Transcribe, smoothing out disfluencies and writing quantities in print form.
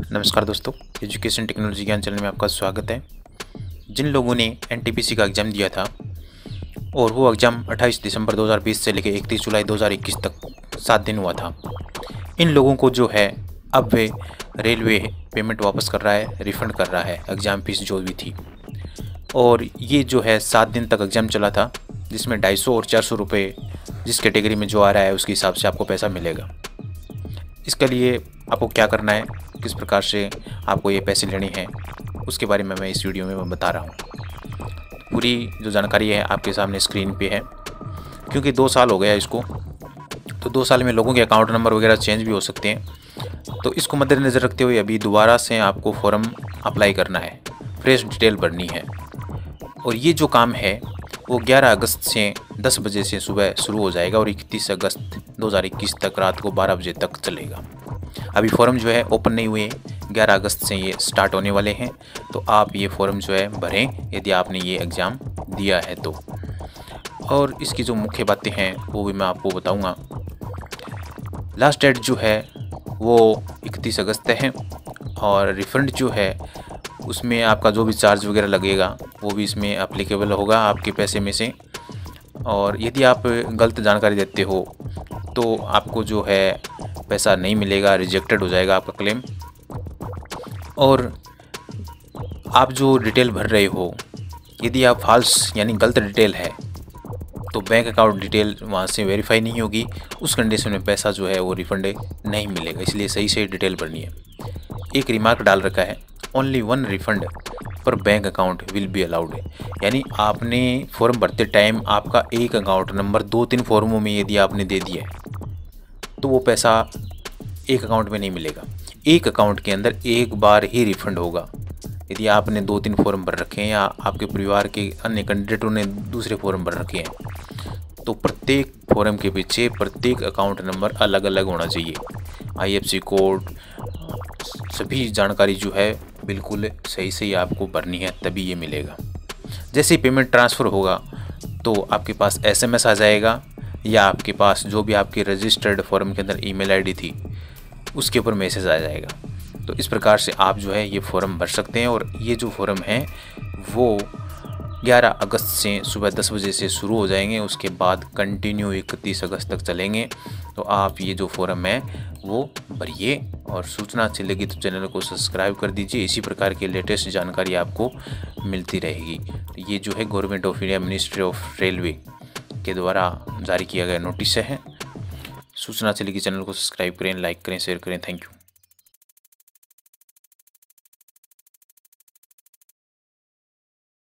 नमस्कार दोस्तों, education technology ज्ञान चैनल में आपका स्वागत है। जिन लोगों ने एनटीपीसी का एग्ज़ाम दिया था और वो एग्ज़ाम 28 दिसंबर 2020 से लेकर 31 जुलाई 2021 तक 7 दिन हुआ था, इन लोगों को जो है अब वे रेलवे पेमेंट वापस कर रहा है, रिफ़ंड कर रहा है एग्ज़ाम फ़ीस जो भी थी। और ये जो है 7 दिन तक एग्ज़ाम चला था, जिसमें 250 और 400 रुपये जिस कैटेगरी में जो आ रहा है उसके हिसाब से आपको पैसा मिलेगा। इसके लिए आपको क्या करना है, किस प्रकार से आपको ये पैसे लेने हैं, उसके बारे में मैं इस वीडियो में मैं बता रहा हूँ। पूरी जो जानकारी है आपके सामने स्क्रीन पे है। क्योंकि 2 साल हो गया इसको, तो 2 साल में लोगों के अकाउंट नंबर वगैरह चेंज भी हो सकते हैं। तो इसको मद्देनज़र रखते हुए अभी दोबारा से आपको फॉर्म अप्लाई करना है, फ्रेश डिटेल भरनी है। और ये जो काम है वो 11 अगस्त से 10 बजे से सुबह शुरू हो जाएगा और 31 अगस्त 2021 तक रात को 12 बजे तक चलेगा। अभी फॉर्म जो है ओपन नहीं हुए, 11 अगस्त से ये स्टार्ट होने वाले हैं। तो आप ये फॉर्म जो है भरें यदि आपने ये एग्ज़ाम दिया है तो। और इसकी जो मुख्य बातें हैं वो भी मैं आपको बताऊंगा। लास्ट डेट जो है वो 31 अगस्त है और रिफ़ंड जो है उसमें आपका जो भी चार्ज वगैरह लगेगा वो भी इसमें एप्लीकेबल होगा आपके पैसे में से। और यदि आप गलत जानकारी देते हो तो आपको जो है पैसा नहीं मिलेगा, रिजेक्टेड हो जाएगा आपका क्लेम। और आप जो डिटेल भर रहे हो, यदि आप फॉल्स यानी गलत डिटेल है तो बैंक अकाउंट डिटेल वहाँ से वेरीफाई नहीं होगी, उस कंडीशन में पैसा जो है वो रिफ़ंड नहीं मिलेगा। इसलिए सही से डिटेल भरनी है। एक रिमार्क डाल रखा है, ओनली 1 रिफ़ंड पर bank account will be allowed. यानी आपने फॉर्म भरते टाइम आपका एक अकाउंट नंबर 2-3 फॉर्मों में यदि आपने दे दिया है तो वो पैसा एक अकाउंट में नहीं मिलेगा। एक अकाउंट के अंदर एक बार ही रिफ़ंड होगा। यदि आपने 2-3 फॉर्म भर रखे हैं या आपके परिवार के अन्य कैंडिडेटों ने दूसरे फॉर्म भर रखे हैं तो प्रत्येक फॉर्म के पीछे प्रत्येक अकाउंट नंबर अलग अलग होना चाहिए। IFSC कोड सभी जानकारी जो है बिल्कुल सही सही आपको भरनी है, तभी ये मिलेगा। जैसे ही पेमेंट ट्रांसफ़र होगा तो आपके पास SMS आ जाएगा या आपके पास जो भी आपके रजिस्टर्ड फॉर्म के अंदर email ID थी उसके ऊपर मैसेज आ जाएगा। तो इस प्रकार से आप जो है ये फॉर्म भर सकते हैं। और ये जो फॉर्म है वो 11 अगस्त से सुबह 10 बजे से शुरू हो जाएंगे, उसके बाद कंटिन्यू 31 अगस्त तक चलेंगे। तो आप ये जो फॉर्म है वो भरिए और सूचना अच्छी लगी तो चैनल को सब्सक्राइब कर दीजिए। इसी प्रकार की लेटेस्ट जानकारी आपको मिलती रहेगी। तो ये जो है government of India ministry of railway के द्वारा जारी किया गया नोटिस है। सूचना अच्छी लगी चैनल को सब्सक्राइब करें, लाइक करें, शेयर करें। Thank you.